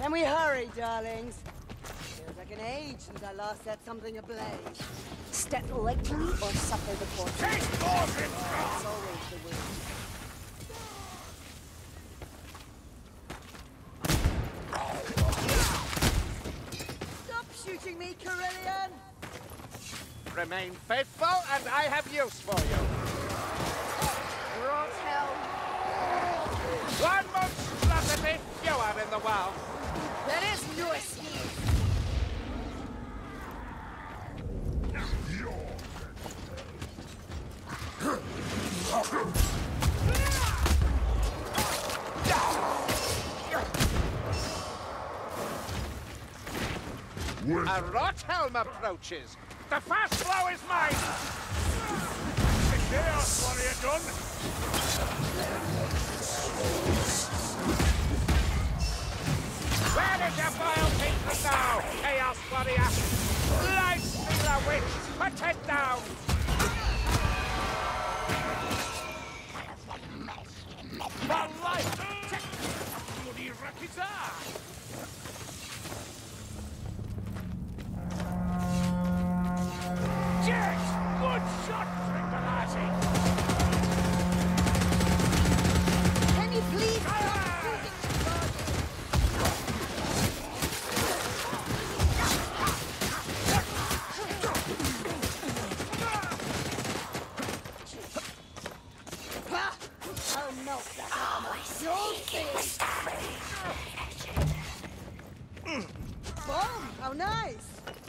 Can we hurry, darlings? Feels like an age since I last set something ablaze. Step lightly or suffer the fortune. It's always the way. Stop shooting me, Carillion! Remain faithful, and I have use for you. Rot hell. One monstrosity fewer in the world. There is no escape. A Rothelm approaches. The fast blow is mine. The Chaos Warrior done. Where is your vile people now, Chaos Warrior? Light Stealer Witch, put it down! For life! Check the bloody rackets are! Yes! Good shot, Tringalati! Can you please stop shooting me, Oh no, that's Boom! How nice!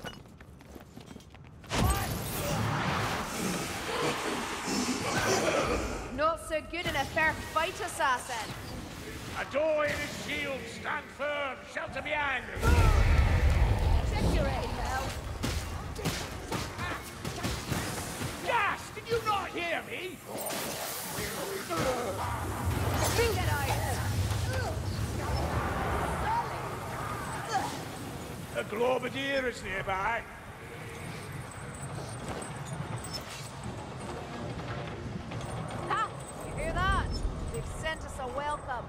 Not so good in a fair fight, assassin. A door in his shield, stand firm, shelter behind me! Check your aim now. Gas! Did you not hear me? Get out. A Globadier is nearby. Ha! You hear that? They've sent us a welcome.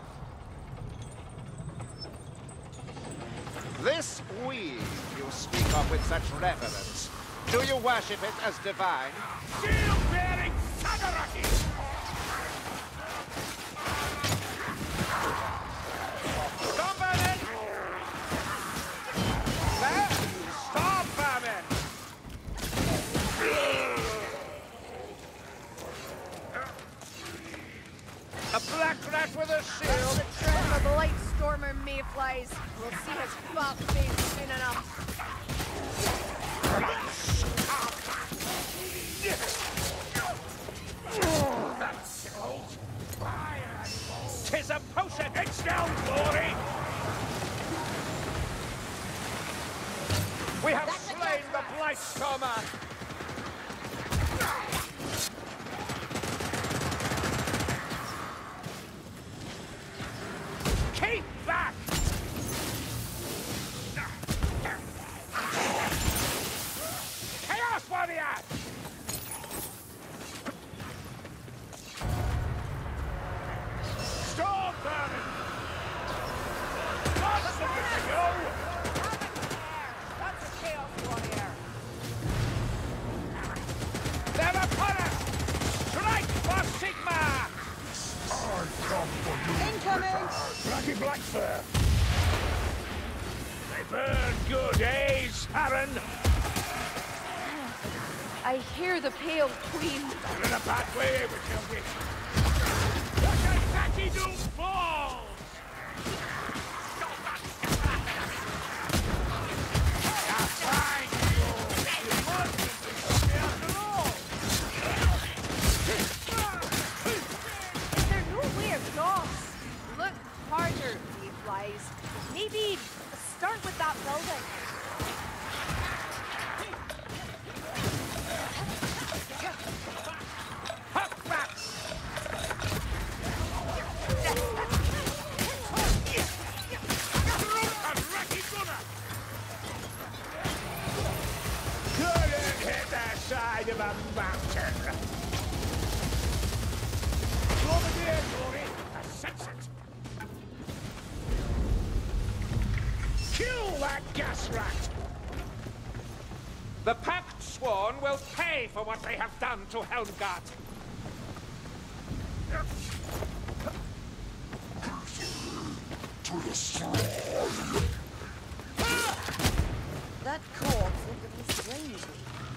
This weed you speak of with such reverence. Do you worship it as divine? Shield-bearing Sagaraki! Combatant! There! Storm Vermin! A black rat with a shield! The trend of the light stormer mayflies. We'll see his fat face soon enough. Tis a potion! It's down, Glory! We have slain the Blightstormer! Keep back! Chaos Warrior! Storm Vermin! Lots of them to go! That's a Chaos Warrior. They're upon us! Strike for Sigma! Incoming! Bloody Blackfur! They burn good, eh, Sharon? I hear the Pale Queen. You're in a bad way, Matilda. Look at Patty do balls! You're fine, you mustn't be scared at all! They're no weird dogs. Look harder, mayflies. Maybe start with that building. Huck back! A Racky gunner! Couldn't hit that side of a mountain! Over there, Glory! I sense it! that gas rat! The Pact Sworn will pay for what they have done to Helmgart. That corpse looked at me strangely.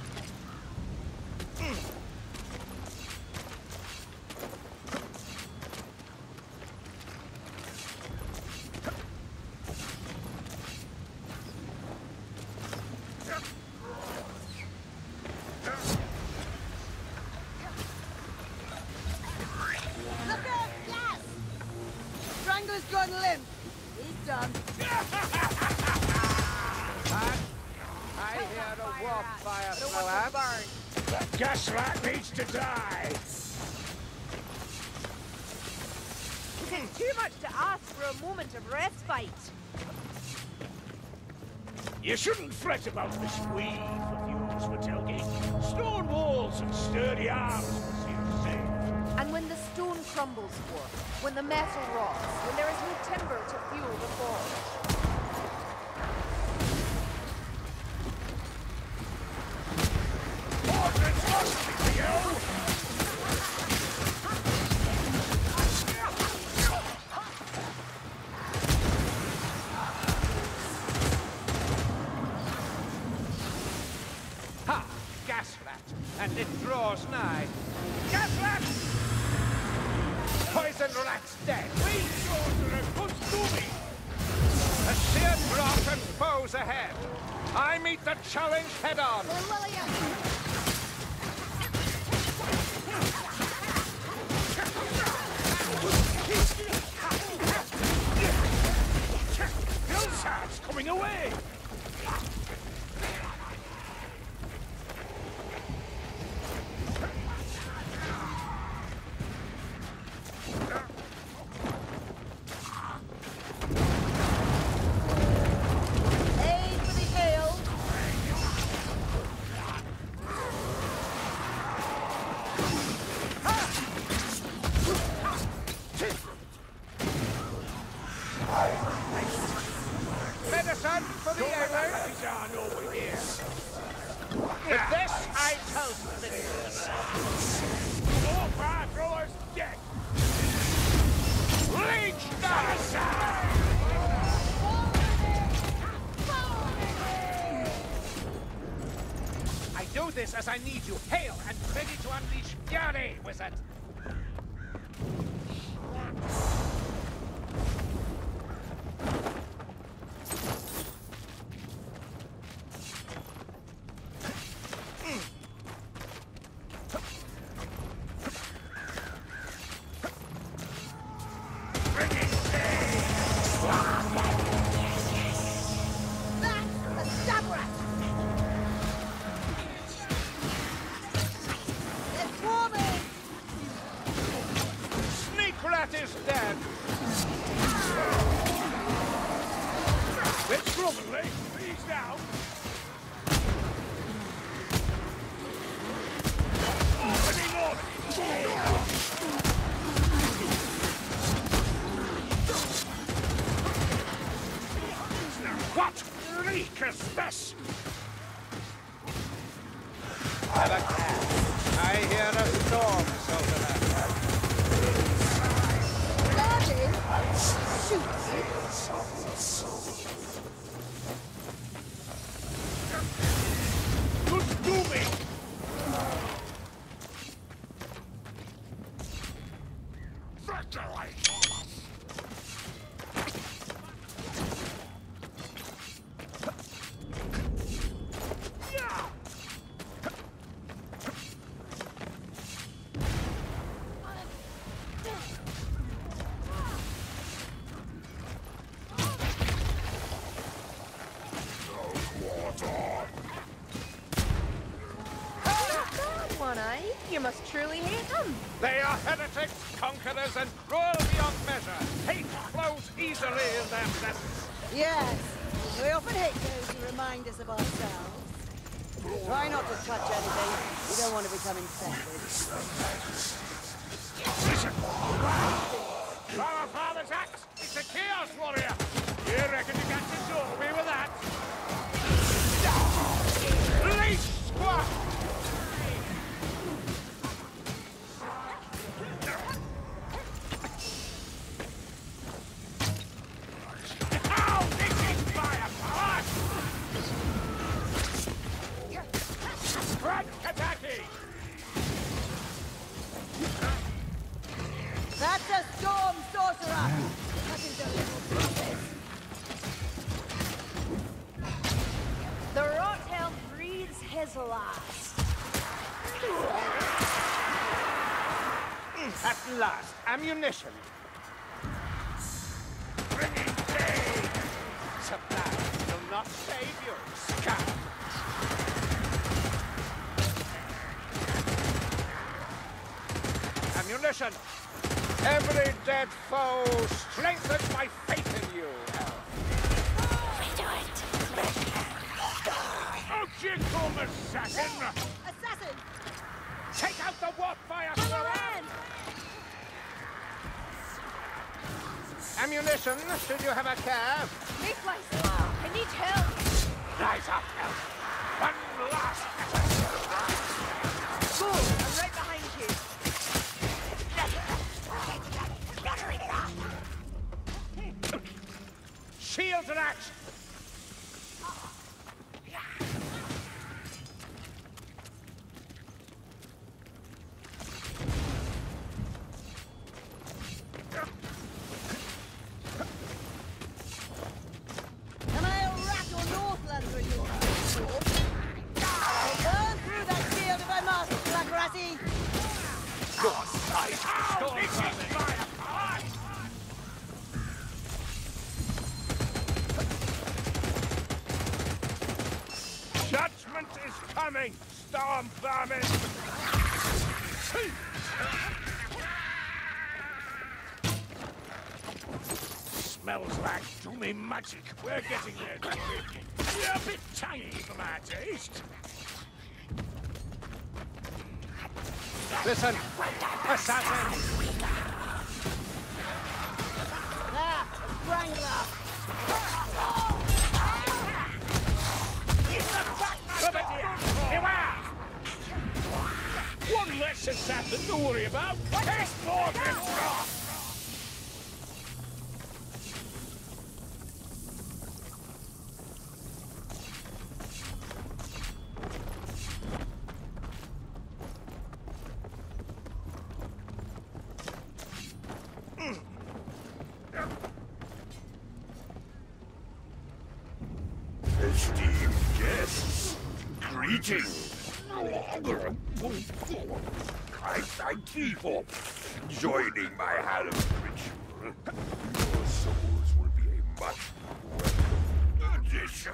Look out! Yes! Strangler's gone limp. He's done. I hear a warp fire Don't throw want up. to burn. That gas rat needs to die! It's too much to ask for a moment of respite. You shouldn't fret about the squeeze of yours, Matilgi. Stone walls and sturdy arms will see you safe. And when the stone crumbles forth, when the metal rots, when there is no timber to fuel the forge. Ordnance hostile for you! Ha! Gas rat! And it draws nigh. Gas rat! Poison rat's dead. We soldier puts to me! A sheer drop and foes ahead. I meet the challenge head on. Hillsard's coming away! Aid for the ale. Medicine for the airways. Partisan over here! With this, I toast this. All fire throwers dead! Leech down! I do this as I need you. Hail and ready to unleash fury, wizard. That's a stab rat. It's swarming. Sneak rat is dead. Let's slovenly! He's down! Opening order! What reek is this? I hear a storm, Soldier. Guarding. Good moving! Victory! One-Eye, you must truly hate them. They are heretics, conquerors, and cruel beyond measure. Hate flows easily in their presence. Yes. We often hate those who remind us of ourselves. Try not to touch anything. You don't want to become infected. Listen! Our father's axe! It's a Chaos Warrior! You reckon you got the doorway with that? Leech squat! Oh, this is firepower! Front attacking! That's a storm sorcerer! That is a little process. The rot elf breathes his last. At last, ammunition. Bringing pain! Supplies will not save you, scum! Ammunition! Every dead foe strengthens my faith in you, Elf. Oh, you call me assassin! Assassin! Take out the warp fire Come thrower! on! Ammunition, should you have a care. Mayflies, I need help. Rise up, Elf. One last effort. Cool, I'm right behind you. Shields and action! And I'll rattle Northlands with you. I'll burn through that shield if I must, Black Your sight! Oh, this is firepower! Judgment is coming, storm vermin! Smells like doomy magic. We're getting there. You're a bit tangy for my taste. Listen, assassin! Ah, Strangler! Beware! One less assassin to worry about. Taste more than rot! Esteemed guests, greetings. I thank ye for joining my harem ritual. Your souls will be a much welcome addition.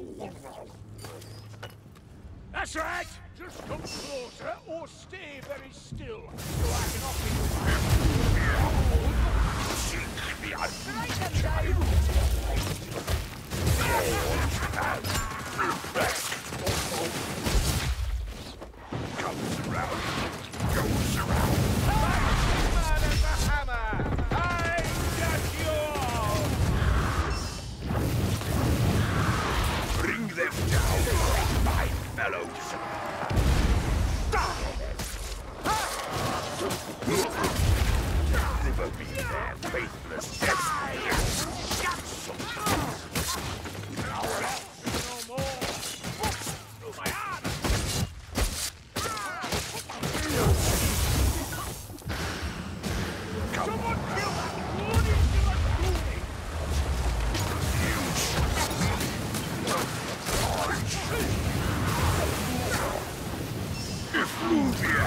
That's right! Just come closer or stay very still so I can offer Seek the Right, unchild. Comes around, goes around. Man at the hammer! I got you all! Bring them down, my fellows. Never be their faithless destiny. no more. Through my arm! Someone kill that bloody Shimakuni!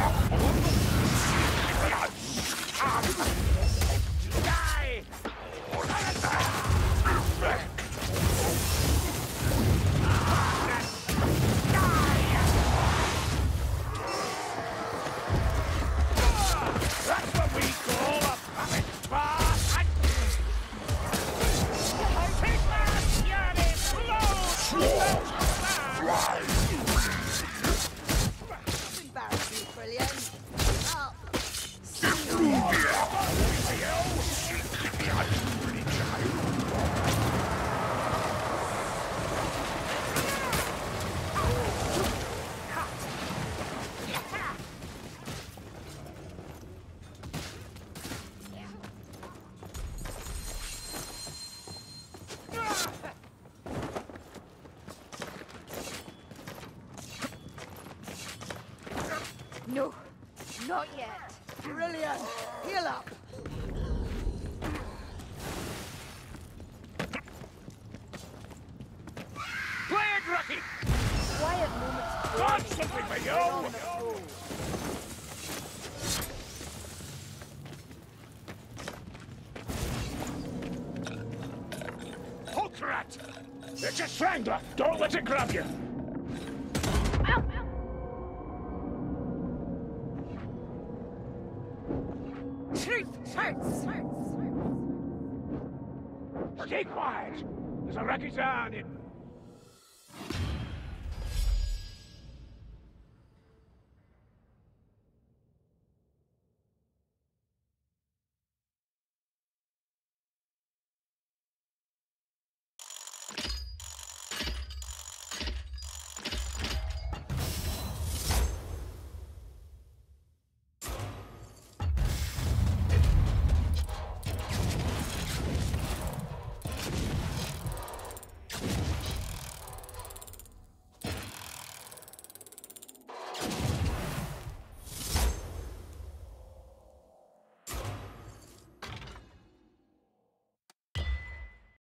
Die! out yet. Brilliant. Heal up. Play it, Rocky! Quiet moments. Got something for you! Hook rat! It's a strangler! Don't let it grab you! Stay quiet! There's a racket on him!